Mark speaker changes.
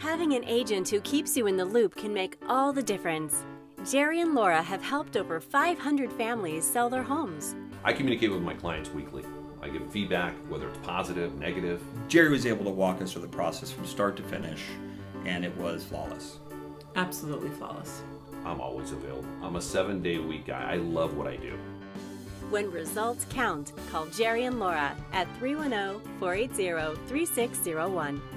Speaker 1: Having an agent who keeps you in the loop can make all the difference. Jerry and Laura have helped over 500 families sell their homes.
Speaker 2: I communicate with my clients weekly. I give feedback, whether it's positive, negative.
Speaker 3: Jerry was able to walk us through the process from start to finish, and it was flawless.
Speaker 4: Absolutely flawless.
Speaker 2: I'm always available. I'm a 7-day-a-week guy. I love what I do.
Speaker 1: When results count, call Jerry and Laura at 310-480-3601.